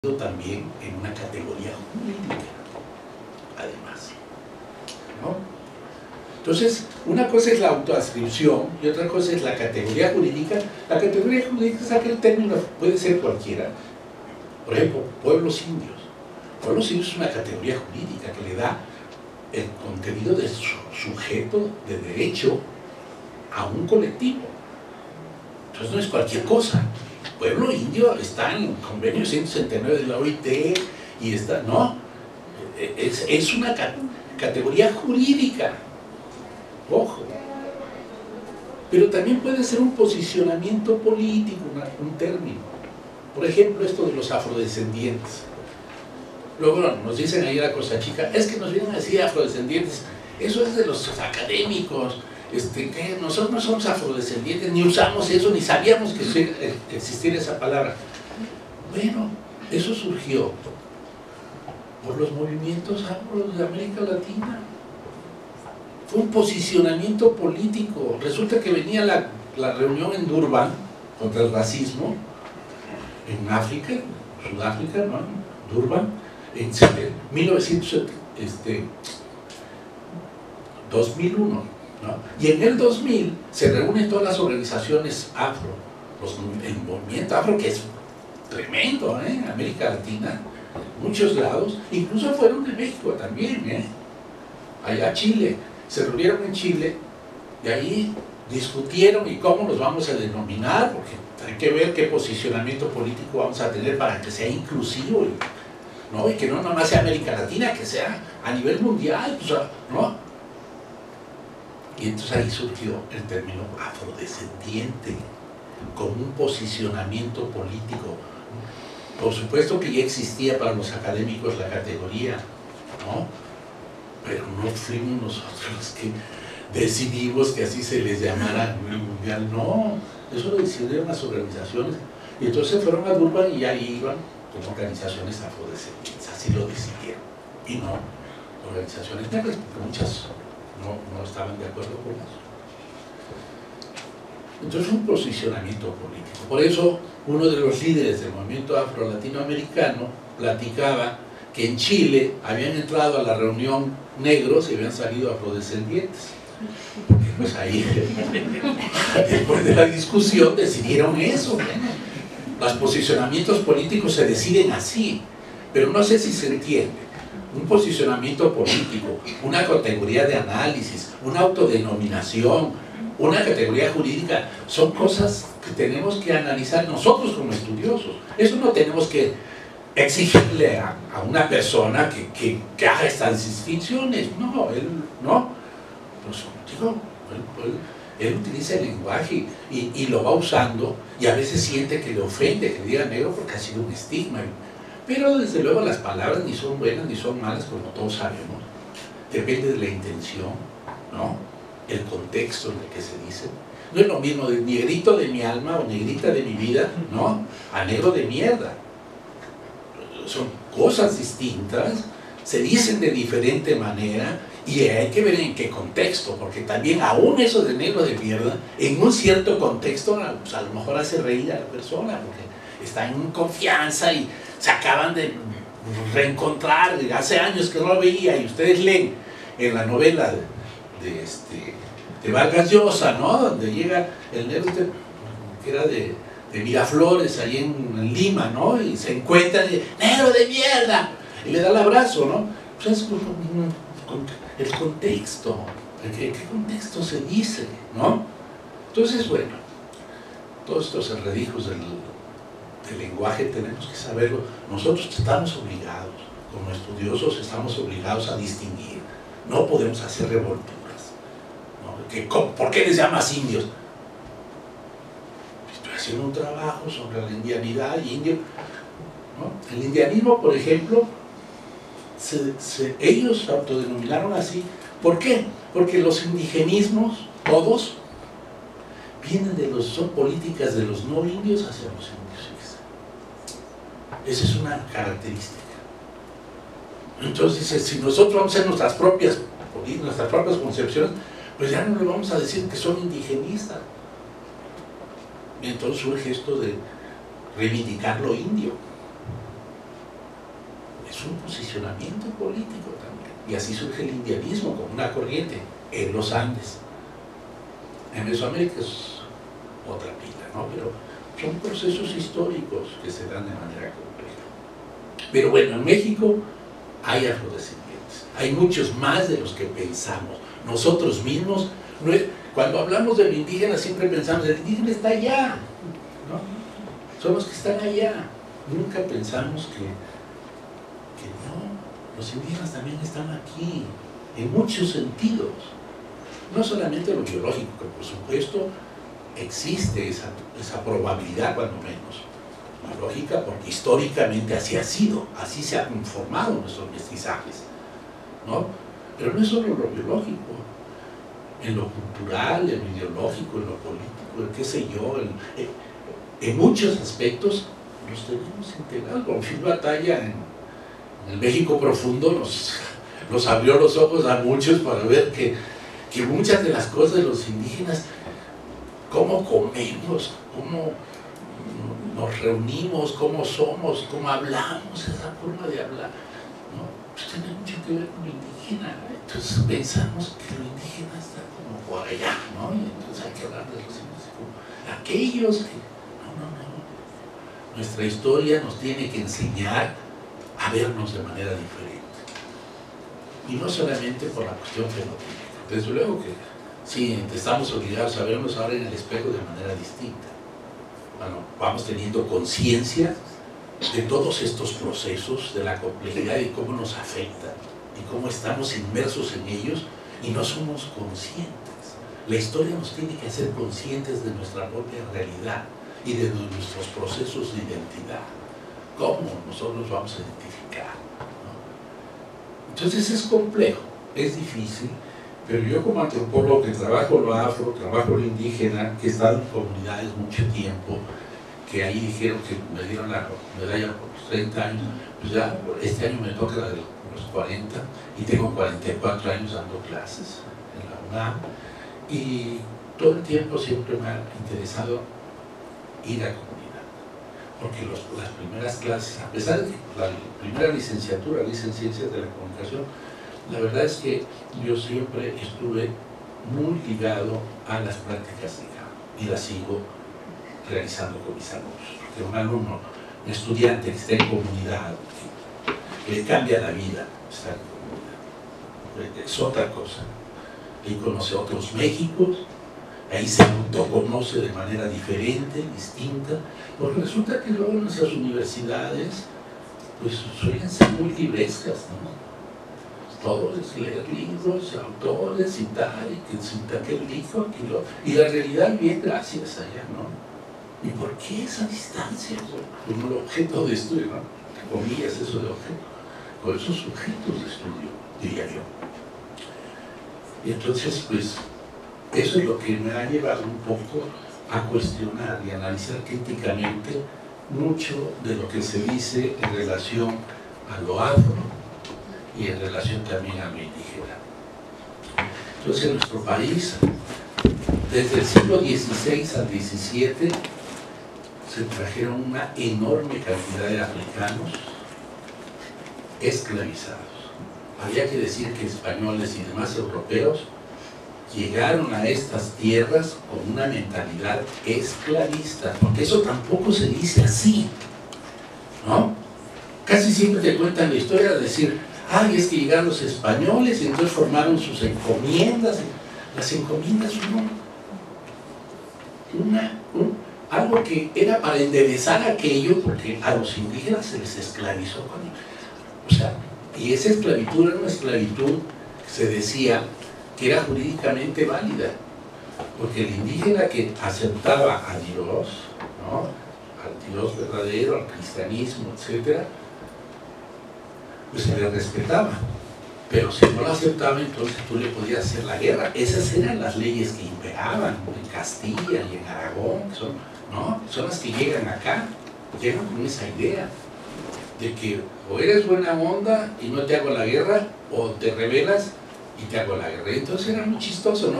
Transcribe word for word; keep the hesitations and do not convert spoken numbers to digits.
también en una categoría jurídica, además, ¿no? Entonces, una cosa es la autoascripción y otra cosa es la categoría jurídica. La categoría jurídica es aquel término, puede ser cualquiera. Por ejemplo, pueblos indios. Pueblos indios es una categoría jurídica que le da el contenido de su sujeto de derecho a un colectivo. Entonces no es cualquier cosa. Pueblo indio está en el convenio ciento sesenta y nueve de la O I T y está, no, es, es una categoría jurídica, ojo, pero también puede ser un posicionamiento político, una, un término. Por ejemplo, esto de los afrodescendientes. Luego nos dicen ahí la cosa chica, es que nos vienen a decir afrodescendientes, eso es de los académicos. Este, que nosotros no somos afrodescendientes, ni usamos eso, ni sabíamos que existiera esa palabra. Bueno, eso surgió por los movimientos afro de América Latina. Fue un posicionamiento político. Resulta que venía la, la reunión en Durban contra el racismo, en África, Sudáfrica, ¿no? Durban, en mil novecientos, este, dos mil uno. ¿no? Y en el dos mil se reúnen todas las organizaciones afro, los, el movimiento afro, que es tremendo, ¿eh? En América Latina, muchos lados, incluso fueron de México también, ¿eh? Allá Chile, se reunieron en Chile y ahí discutieron y cómo los vamos a denominar, porque hay que ver qué posicionamiento político vamos a tener para que sea inclusivo, ¿no? Y que no nada más sea América Latina, que sea a nivel mundial, pues, ¿no? Y entonces ahí surgió el término afrodescendiente, como un posicionamiento político. Por supuesto que ya existía para los académicos la categoría, ¿no? Pero no fuimos nosotros los que decidimos que así se les llamara a nivel mundial, no, eso lo decidieron las organizaciones, y entonces fueron a Durban y ahí iban como organizaciones afrodescendientes, así lo decidieron, y no organizaciones negras, porque muchas No, no estaban de acuerdo con eso. Entonces, un posicionamiento político. Por eso, uno de los líderes del movimiento afro-latinoamericano platicaba que en Chile habían entrado a la reunión negros y habían salido afrodescendientes. Porque pues ahí, después de la discusión, decidieron eso. Bueno, los posicionamientos políticos se deciden así, pero no sé si se entiende. Un posicionamiento político, una categoría de análisis, una autodenominación, una categoría jurídica, son cosas que tenemos que analizar nosotros como estudiosos. Eso no tenemos que exigirle a, a una persona que, que, que haga estas distinciones. No, él no. Pues, digo, él, él, él utiliza el lenguaje y, y lo va usando, y a veces siente que le ofende que le diga negro porque ha sido un estigma. Pero desde luego las palabras ni son buenas ni son malas, como todos sabemos. Depende de la intención, ¿no? El contexto en el que se dice. No es lo mismo de negrito de mi alma o negrita de mi vida, ¿no? A negro de mierda. Son cosas distintas, se dicen de diferente manera y hay que ver en qué contexto, porque también aún eso de negro de mierda, en un cierto contexto, pues a lo mejor hace reír a la persona, porque está en confianza y se acaban de reencontrar, hace años que no lo veía, y ustedes leen en la novela de, de, este, de Vargas Llosa, ¿no? Donde llega el negro este, que era de, de Miraflores, ahí en, en Lima, ¿no? Y se encuentran y dice, ¡negro de mierda! Y le da el abrazo, ¿no? Pues es el contexto, ¿en qué, qué contexto se dice, ¿no? Entonces, bueno, todos estos enredijos del el lenguaje tenemos que saberlo. Nosotros estamos obligados, como estudiosos estamos obligados a distinguir, no podemos hacer revolturas, ¿no? ¿Qué, ¿por qué les llamas indios? Estoy haciendo un trabajo sobre la indianidad y indio, ¿no? El indianismo, por ejemplo, se, se, ellos se autodenominaron así. ¿Por qué? Porque los indigenismos, todos, vienen de los, son políticas de los no indios hacia los indios. Esa es una característica. Entonces, si nosotros vamos a hacer nuestras propias, nuestras propias concepciones, pues ya no le vamos a decir que son indigenistas. Y entonces surge esto de reivindicar lo indio. es un posicionamiento político también. Y así surge el indianismo como una corriente en los Andes. En Mesoamérica es otra pila, ¿no? Pero son procesos históricos que se dan de manera compleja. Pero bueno, en México hay afrodescendientes, hay muchos más de los que pensamos. Nosotros mismos, cuando hablamos del indígena, siempre pensamos, el indígena está allá, ¿no? Son los que están allá. Nunca pensamos que, que no, los indígenas también están aquí, en muchos sentidos. No solamente lo biológico, que por supuesto existe esa, esa probabilidad, cuando menos, biológica, porque históricamente así ha sido, así se han conformado nuestros mestizajes, ¿no? Pero no es solo lo biológico, en lo cultural, en lo ideológico, en lo político, en qué sé yo, en, en, en muchos aspectos los tenemos integrados. Con Phil Batalla en, en el México profundo nos, nos abrió los ojos a muchos para ver que, que muchas de las cosas de los indígenas, cómo comemos, cómo nos reunimos, cómo somos, cómo hablamos, esa forma de hablar, ¿no? Pues tiene mucho que ver con lo indígena. Entonces pensamos que lo indígena está como por allá, ¿no? Y entonces hay que hablar de los indígenas como aquellos que... No, no, no. Nuestra historia nos tiene que enseñar a vernos de manera diferente. Y no solamente por la cuestión fenotípica. Desde luego que sí, estamos obligados a vernos ahora en el espejo de manera distinta. Bueno, vamos teniendo conciencia de todos estos procesos, de la complejidad y cómo nos afectan y cómo estamos inmersos en ellos y no somos conscientes. La historia nos tiene que hacer conscientes de nuestra propia realidad y de nuestros procesos de identidad. ¿Cómo nosotros vamos a identificar? ¿No? Entonces es complejo, es difícil, pero yo como antropólogo que trabajo lo afro, trabajo lo indígena, que he estado en comunidades mucho tiempo, que ahí dijeron que me dieron la medalla por los treinta años, pues ya este año me toca la de los cuarenta y tengo cuarenta y cuatro años dando clases en la UNAM y todo el tiempo siempre me ha interesado ir a comunidad, porque los, las primeras clases, a pesar de que la primera licenciatura, la en Ciencias de la Comunicación, la verdad es que yo siempre estuve muy ligado a las prácticas de campo y las sigo realizando con mis alumnos, porque un alumno, un estudiante que está en comunidad, que le cambia la vida estar en comunidad, es otra cosa. Ahí conoce otros Méxicos, ahí se autoconoce de manera diferente, distinta, porque resulta que luego en nuestras universidades pues suelen ser muy librescas, ¿no? Todo es leer libros, autores y tal, y que cita aquel dijo, aquello, y la realidad bien gracias allá, ¿no? ¿Y por qué esa distancia? Como el objeto de estudio, ¿no? Comillas, eso de objeto, con esos sujetos de estudio, diría yo. Y entonces, pues, eso es lo que me ha llevado un poco a cuestionar y analizar críticamente mucho de lo que se dice en relación a lo afro y en relación también a lo indígena. Entonces, en nuestro país, desde el siglo dieciséis al diecisiete, se trajeron una enorme cantidad de africanos esclavizados. Había que decir que españoles y demás europeos llegaron a estas tierras con una mentalidad esclavista, porque eso tampoco se dice así, ¿no? Casi siempre te cuentan la historia de decir, ay, es que llegaron los españoles y entonces formaron sus encomiendas. Las encomiendas son una, un, algo que era para enderezar aquello, porque a los indígenas se les esclavizó. O sea, y esa esclavitud era una esclavitud que se decía que era jurídicamente válida, porque el indígena que aceptaba a Dios, ¿no?, al Dios verdadero, al cristianismo, etcétera, pues se le respetaba, pero si no lo aceptaba, entonces tú le podías hacer la guerra. Esas eran las leyes que imperaban en Castilla y en Aragón, que son, ¿no?, son las que llegan acá, llegan con esa idea de que o eres buena onda y no te hago la guerra, o te rebelas y te hago la guerra. Entonces era muy chistoso, ¿no?